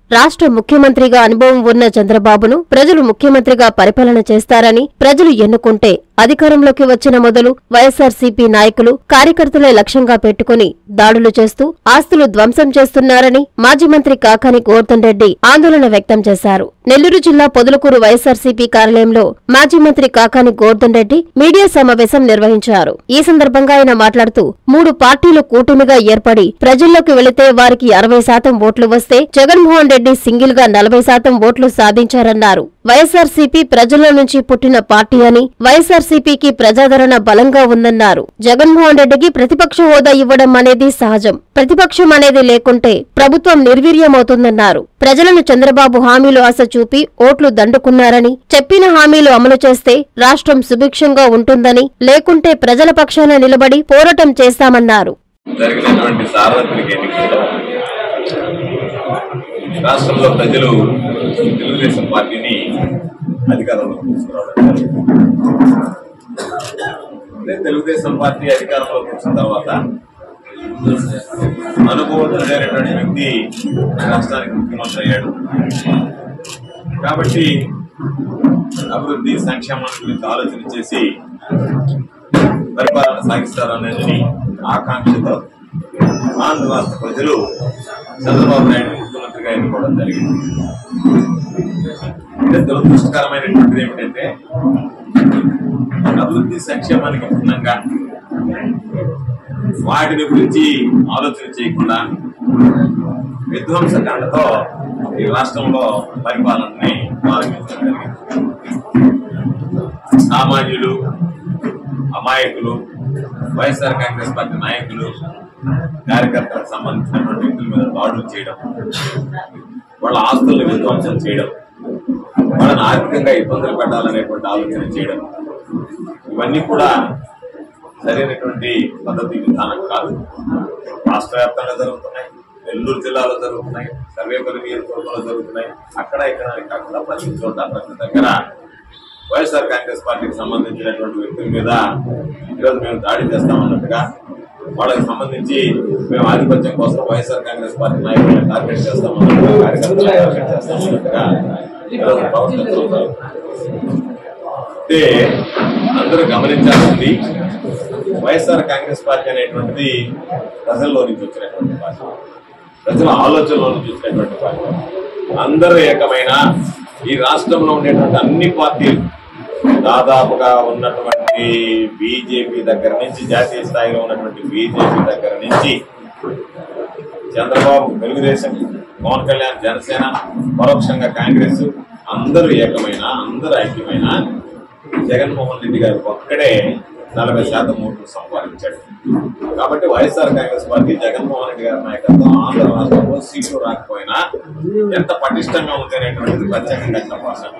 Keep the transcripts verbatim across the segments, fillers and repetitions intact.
రాష్ట్ర ముఖ్యమంత్రిగా అనుభవం ఉన్న చంద్రబాబును ప్రజలు ముఖ్యమంత్రిగా పరిపాలన చేస్తారని, ప్రజలు ఎన్నుకుంటే అధికారంలోకి వచ్చిన మొదలు వైఎస్సార్సీపీ నాయకులు, కార్యకర్తలే లక్ష్యంగా పెట్టుకుని దాడులు చేస్తూ ఆస్తులు ధ్వంసం చేస్తున్నారని మాజీ మంత్రి కాకాని గోవర్ధన్ రెడ్డి ఆందోళన వ్యక్తం చేశారు. నెల్లూరు జిల్లా పొదలకూరు వైఎస్సార్సీపీ కార్యాలయంలో మాజీ మంత్రి కాకాని గోవర్ధన్ రెడ్డి మీడియా సమావేశం నిర్వహించారు. ఈ సందర్భంగా ఆయన మాట్లాడుతూ, మూడు పార్టీలు కూటమిగా ఏర్పడి ప్రజల్లోకి వెళితే వారికి అరవై శాతం ఓట్లు వస్తే జగన్మోహన్ రెడ్డి సింగిల్ గా నలభై శాతం ఓట్లు సాధించారన్నారు. వైఎస్సార్సీపీ ప్రజల నుంచి పుట్టిన పార్టీ అని, వైఎస్సార్సీపీకి ప్రజాదరణ బలంగా ఉందన్నారు. జగన్మోహన్ రెడ్డికి ప్రతిపక్ష హోదా ఇవ్వడం అనేది సహజం. ప్రతిపక్షం అనేది లేకుంటే ప్రభుత్వం నిర్వీర్యమవుతుందన్నారు. ప్రజలను చంద్రబాబు హామీలు ఆశ చూపి ఓట్లు దండుకున్నారని, చెప్పిన హామీలు అమలు చేస్తే రాష్ట్రం సుభిక్షంగా ఉంటుందని, లేకుంటే ప్రజల పక్షాన నిలబడి పోరాటం చేస్తామన్నారు. రాష్ట్రంలో ప్రజలు తెలుగుదేశం పార్టీని అధికారంలోకి తీసుకురావడం. తెలుగుదేశం పార్టీ అధికారంలోకి వచ్చిన తర్వాత అనుభవజ్ఞుడైనటువంటి వ్యక్తి రాష్ట్రానికి ముఖ్యమంత్రి అయ్యాడు. కాబట్టి అభివృద్ధి సంక్షేమం గురించి ఆలోచన చేసి పరిపాలన సాగిస్తారనేది ఆకాంక్షతో ఆంధ్ర రాష్ట్ర ప్రజలు చంద్రబాబు నాయుడు ముఖ్యమంత్రిగా ఎన్నుకోవడం జరిగింది. దురదృష్టకరమైనటువంటిది ఏమిటంటే అభివృద్ధి సంక్షేమానికి భిన్నంగా వాటిని గురించి ఆలోచన చేయకుండా విధ్వంసకాండతో ఈ రాష్ట్రంలో పరిపాలనని ప్రారంభించడం జరిగింది. సామాన్యులు, అమాయకులు, వైఎస్ఆర్ కాంగ్రెస్ పార్టీ నాయకులు, కార్యకర్తలకు సంబంధించినటువంటి వ్యక్తుల మీద దాడులు చేయడం, వాళ్ళ ఆస్తులను విధ్వంసం చేయడం, వాళ్ళని ఆర్థికంగా ఇబ్బందులు పెట్టాలనేటువంటి ఆలోచన చేయడం, ఇవన్నీ కూడా సరైనటువంటి పద్ధతి విధానం కాదు. రాష్ట్ర వ్యాప్తంగా జరుగుతున్నాయి, నెల్లూరు జిల్లాలో జరుగుతున్నాయి, సర్వేపల్లి నియోజకవర్గంలో జరుగుతున్నాయి. అక్కడ ఇక్కడ కాకుండా ప్రతి చోట ప్రతి దగ్గర వైఎస్ఆర్ కాంగ్రెస్ పార్టీకి సంబంధించినటువంటి వ్యక్తుల మీద ఈరోజు మేము దాడి చేస్తామన్నట్టుగా, వాళ్ళకి సంబంధించి మేము ఆధిపత్యం కోసం వైఎస్ఆర్ కాంగ్రెస్ పార్టీ నాయకులను టార్గెట్ చేస్తామన్నట్టుగా, కార్యకర్తలను టార్గెట్ చేస్తామన్నట్టుగా ఈరోజు ప్రవర్తిస్తున్నారు. అంటే అందరూ గమనించాల్సింది, వైఎస్ఆర్ కాంగ్రెస్ పార్టీ అనేటువంటిది ప్రజల్లో నుంచి వచ్చినటువంటి పార్టీ, ప్రజల ఆలోచనలో నుంచి వచ్చినటువంటి పార్టీ. అందరూ ఏకమైన ఈ రాష్ట్రంలో ఉండేటువంటి అన్ని పార్టీలు, దాదాపుగా ఉన్నటువంటి బీజేపీ దగ్గర నుంచి, జాతీయ స్థాయిలో ఉన్నటువంటి బీజేపీ దగ్గర నుంచి, చంద్రబాబు తెలుగుదేశం, పవన్ కళ్యాణ్ జనసేన, పరోక్షంగా కాంగ్రెస్, అందరూ ఏకమైన, అందరూ ఐక్యమైన జగన్మోహన్ రెడ్డి గారు ఒక్కడే నలభై శాతం ఓట్లు సంపాదించాడు. కాబట్టి వైఎస్ఆర్ కాంగ్రెస్ పార్టీ జగన్మోహన్ రెడ్డి గారి నాయకత్వం ఆంధ్ర రాష్ట్రంలో సీట్లు రాకపోయినా ఎంత పటిష్టంగా ఉంది అనేటువంటిది ప్రత్యేకంగా చెప్పాల్సిన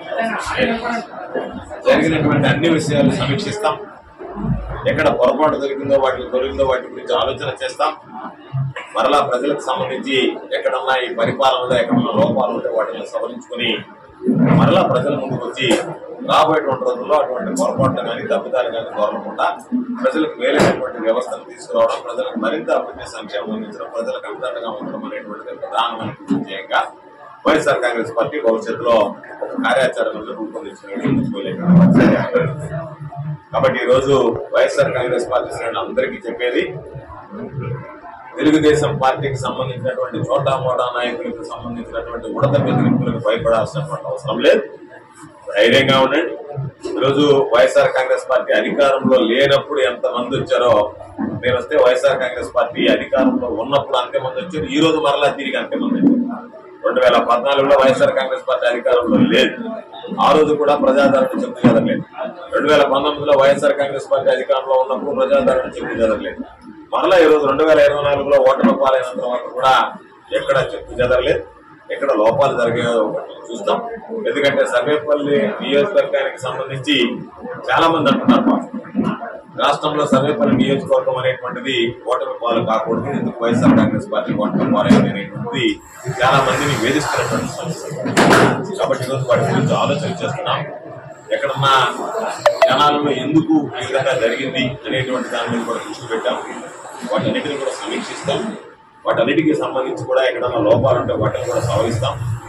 జరిగినటువంటి అన్ని విషయాలు సమీక్షిస్తాం. ఎక్కడ పొరపాటు జరిగిందో, వాటికి దొరికిందో వాటి గురించి ఆలోచన చేస్తాం. మరలా ప్రజలకు సంబంధించి ఎక్కడన్నా ఈ పరిపాలనలో ఎక్కడన్నా లోపాలు ఉంటే వాటిని సవరించుకుని మరలా ప్రజల ముందుకు వచ్చి రాబోయేటువంటి రోజుల్లో అటువంటి పొరపాట్లు కానీ, తప్పిదాలు కానీ దొరకకుండా ప్రజలకు మేలైనటువంటి వ్యవస్థను తీసుకురావడం, ప్రజలకు మరింత అభివృద్ధి సంక్షేమం అందించడం, ప్రజలకు అంతటగా ఉండడం అనేటువంటిది ప్రధానమైన విజయంగా వైఎస్ఆర్ కాంగ్రెస్ పార్టీ భవిష్యత్తులో ఒక కార్యాచరణను రూపొందించుకోలేదు. కాబట్టి ఈ రోజు వైఎస్ఆర్ కాంగ్రెస్ పార్టీ శ్రేణులు అందరికీ చెప్పేది, తెలుగుదేశం పార్టీకి సంబంధించినటువంటి చోటా మోటా నాయకులకు సంబంధించినటువంటి ఉడత బెదిరింపులకు భయపడాల్సినటువంటి అవసరం లేదు. ధైర్యంగా ఉండండి. ఈరోజు వైఎస్ఆర్ కాంగ్రెస్ పార్టీ అధికారంలో లేనప్పుడు ఎంత మంది వచ్చారో, నేను వస్తే వైఎస్ఆర్ కాంగ్రెస్ పార్టీ అధికారంలో ఉన్నప్పుడు అంతే మంది వచ్చారు. ఈ రోజు మరలా తిరిగి అంతే మంది వచ్చారు. రెండు వేల పద్నాలుగులో వైఎస్ఆర్ కాంగ్రెస్ పార్టీ అధికారంలో లేదు, ఆ రోజు కూడా ప్రజాదరణ చెప్తూ జరగలేదు. రెండు వేల పంతొమ్మిదిలో వైఎస్ఆర్ కాంగ్రెస్ పార్టీ అధికారంలో ఉన్నప్పుడు ప్రజాదరణ చెప్తూ జరగలేదు. మరలా ఈ రోజు రెండు వేల ఇరవై నాలుగులో ఓటమి పాలైన తర్వాత కూడా ఎక్కడ చెప్తూ జరగలేదు. ఎక్కడ లోపాలు జరిగే చూస్తాం. ఎందుకంటే సర్వేపల్లి నియోజకవర్గానికి సంబంధించి చాలా మంది అంటున్నారు, రాష్ట్రంలో సర్వేపల్లి నియోజకవర్గం అనేటువంటిది ఓటమి పాలు కాకూడదు, ఎందుకు వైఎస్ఆర్ కాంగ్రెస్ పార్టీ ఓటమి పాలైంది అనేటువంటిది చాలా మందిని వేధిస్తున్నటువంటి సమస్య. కాబట్టి ఈరోజు వాటి గురించి ఆలోచన చేస్తున్నాం. ఎక్కడన్నా జనాలలో ఎందుకు ఈ విధంగా జరిగింది అనేటువంటి దాని మీద కూడా దృష్టి పెట్టాం. వాటన్నిటిని కూడా సమీక్షిస్తాం. వాటన్నిటికీ సంబంధించి కూడా ఎక్కడన్నా లోపాలు ఉంటే వాటిని కూడా సవరిస్తాం.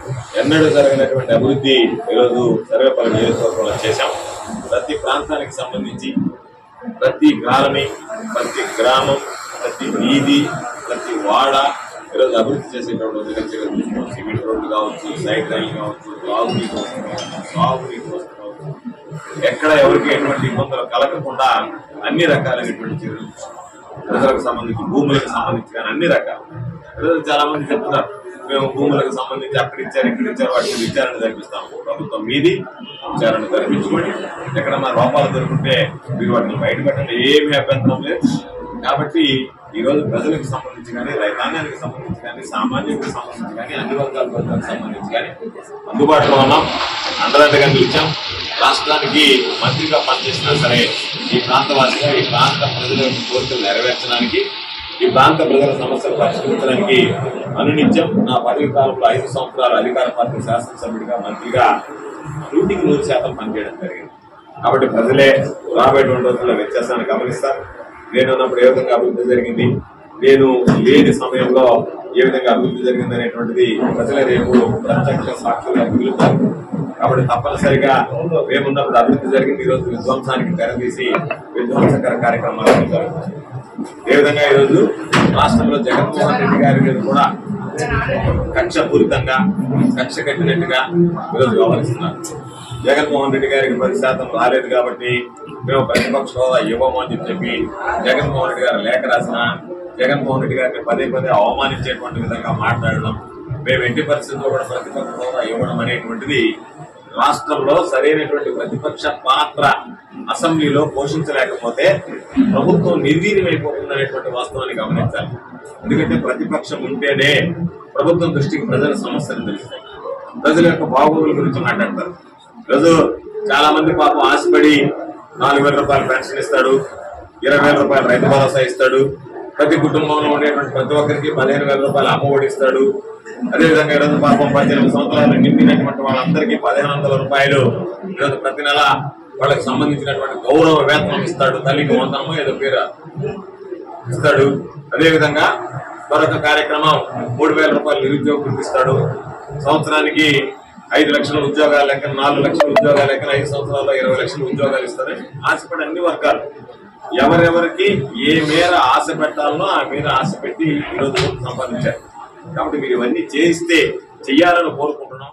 ఎన్నడూ జరిగినటువంటి అభివృద్ధి ఈరోజు సర్వేపల్లి నియోజకవర్గంలో చేశాం. ప్రతి ప్రాంతానికి సంబంధించి ప్రతి కాలనీ, ప్రతి గ్రామం, ప్రతి వీధి, ప్రతి వాడ ఈరోజు అభివృద్ధి చేసేటటువంటి చర్యలు చూస్తున్నాం. సిమెంట్ రోడ్లు కావచ్చు, సైడ్ రైలు కావచ్చు, తాగునీటి వస్తు కావచ్చు, సాగునీటి వస్తు కావచ్చు, ఎక్కడ ఎవరికి ఎటువంటి ఇబ్బందులు కలగకుండా అన్ని రకాలైనటువంటి చర్యలు ప్రజలకు సంబంధించి, భూములకు సంబంధించి కానీ అన్ని రకాలు. ఈరోజు చాలా మంది చెప్తున్నారు మేము భూములకు సంబంధించి అక్కడ ఇచ్చారు ఇక్కడ ఇచ్చారు వాటిని విచారణ జరిపిస్తాము. ప్రభుత్వం మీది విచారణ జరిపించుకోండి, ఎక్కడ మన లోపాలు దొరుకుంటే మీరు వాటిని బయటపెట్టండి, ఏమీ అభ్యంతరం లేదు. కాబట్టి ఈ రోజు ప్రజలకు సంబంధించి కానీ, రైతాంగానికి సంబంధించి కానీ, సామాన్యులకు సంబంధించి కానీ, అన్ని వర్గాల ప్రజలకు సంబంధించి కానీ అందుబాటులో ఉన్నాం. అండదండగా నిలిచాం. రాష్ట్రానికి మంత్రిగా పనిచేసినా సరే ఈ ప్రాంతవాసిగా, ఈ ప్రాంత ప్రజల కోరికలు నెరవేర్చడానికి, ఈ ప్రాంత ప్రజల సమస్యలు పరిష్కరించడానికి అనునిత్యం నా పదవి కాలంలో ఐదు సంవత్సరాలు అధికార పార్టీ శాసనసభ్యుడిగా, మంత్రిగా నూటికి నూరు శాతం పనిచేయడం జరిగింది. కాబట్టి ప్రజలే రాబోయేటువంటి రోజుల్లో వ్యత్యాసాన్ని గమనిస్తారు. నేను ఉన్నప్పుడు ఏ విధంగా అభివృద్ధి జరిగింది, నేను లేని సమయంలో ఏ విధంగా అభివృద్ధి జరిగింది అనేటువంటిది ప్రజలే రేపు ప్రత్యక్ష సాక్షులుగా మిగులుతారు. కాబట్టి తప్పనిసరిగా మేమున్నప్పుడు అభివృద్ధి జరిగింది. ఈరోజు విధ్వంసానికి తెరదీసి విధ్వంసకర కార్యక్రమాలు జరుగుతాయి. ఏ విధంగా ఈరోజు రాష్ట్రంలో జగన్మోహన్ రెడ్డి గారి మీద కూడా కక్షపూరితంగా కక్ష కట్టినట్టుగా ఈరోజు వ్యవహరిస్తున్నారు. జగన్మోహన్ రెడ్డి గారికి పది శాతం రాలేదు కాబట్టి మేము ప్రతిపక్ష హోదా ఇవ్వము అని చెప్పి జగన్మోహన్ రెడ్డి గారు లేఖ రాసిన, జగన్మోహన్ రెడ్డి గారిని పదే పదే అవమానించేటువంటి విధంగా మాట్లాడడం, మేము ఎట్టి పరిస్థితుల్లో కూడా ప్రతిపక్ష హోదా ఇవ్వడం అనేటువంటిది రాష్ట్రంలో సరైనటువంటి ప్రతిపక్ష పాత్ర అసెంబ్లీలో పోషించలేకపోతే ప్రభుత్వం నిర్వీర్యమైపోతుందనేటువంటి వాస్తవాన్ని గమనించాలి. ఎందుకంటే ప్రతిపక్షం ఉంటేనే ప్రభుత్వం దృష్టికి ప్రజల సమస్యలు తెలుస్తాయి, ప్రజల యొక్క బాగోగుల గురించి మాట్లాడతారు. ఈరోజు చాలా మంది పాపం ఆశపడి నాలుగు వేల రూపాయలు పెన్షన్ ఇస్తాడు, ఇరవై వేల రూపాయలు రైతు భరోసా ఇస్తాడు, ప్రతి కుటుంబంలో ఉండేటువంటి ప్రతి ఒక్కరికి పదిహేను వేల రూపాయలు అమ్మ ఒడి ఇస్తాడు. అదేవిధంగా ఈరోజు పాపం పద్దెనిమిది సంవత్సరాలు నిండినటువంటి వాళ్ళందరికీ పదిహేను వందల రూపాయలు ఈరోజు ప్రతి నెల వాళ్ళకి సంబంధించినటువంటి గౌరవ వేతనం ఇస్తాడు, తల్లికి వందనమో ఏదో పేరు ఇస్తాడు. అదేవిధంగా మరొక కార్యక్రమం మూడు వేల రూపాయలు నిరుద్యోగులకు ఇస్తాడు. సంవత్సరానికి ఐదు లక్షల ఉద్యోగాలు లెక్కన, నాలుగు లక్షల ఉద్యోగాలు లెక్కన ఐదు సంవత్సరాల్లో ఇరవై లక్షల ఉద్యోగాలు ఇస్తారని ఆశపడి అన్ని వర్గాలు ఎవరెవరికి ఏ మేర ఆశ పెట్టాలనో ఆ మేర ఆశ పెట్టి ఈరోజు సంపాదించారు. కాబట్టి మీరు ఇవన్నీ చేయిస్తే చెయ్యాలని కోరుకుంటున్నాం.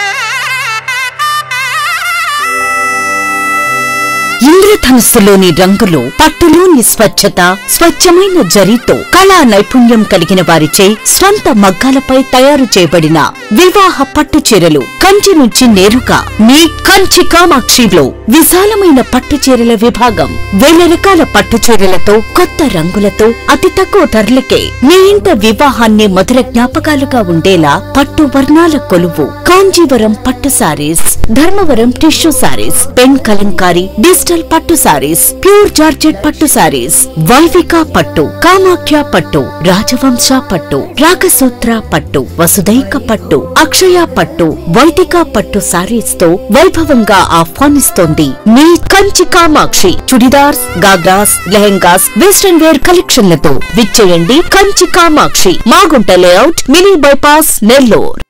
ఇంద్రధనుస్సులోని రంగులు, పట్టులోని స్వచ్ఛత, స్వచ్ఛమైన జరీతో కళా నైపుణ్యం కలిగిన వారిచే స్వంత మగ్గాలపై తయారు చేయబడిన వివాహ పట్టు చీరలు కంచి నుంచి నేరుగా మీ కంచి కామాక్షిలో విశాలమైన పట్టు చీరల విభాగం. వేల రకాల పట్టు చీరలతో, కొత్త రంగులతో, అతి తక్కువ ధరలకే మీ ఇంట వివాహాన్ని మధుర జ్ఞాపకాలుగా ఉండేలా పట్టు వర్ణాల కొలువు కాంజీవరం పట్టు sarees, Dharmavaram tissue sarees, pen kalamkari, digital పట్టు సారీస్, ప్యూర్ జార్జెట్ పట్టు సారీస్, వైవిక పట్టు, కామాఖ్య పట్టు, రాజవంశ పట్టు, రాగసూత్ర పట్టు, వసుదైక పట్టు, అక్షయ పట్టు, వైదిక పట్టు సారీస్ తో వైభవంగా ఆహ్వానిస్తోంది మీ కంచి కామాక్షి. చుడిదార్స్, గాగ్రాస్, లెహెంగాస్, వెస్టర్న్ వేర్ కలెక్షన్లతో విచ్చేయండి Kanchi Kamakshi, Magunta layout, mini bypass, Nellore.